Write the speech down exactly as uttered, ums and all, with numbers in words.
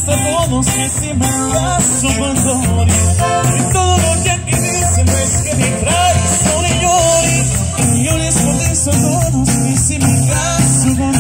contesta a todos que si me caso cuando morir. Y todo lo que aquí dicen es que me traes son y llori. Y yo les contesto a todos que si me caso cuando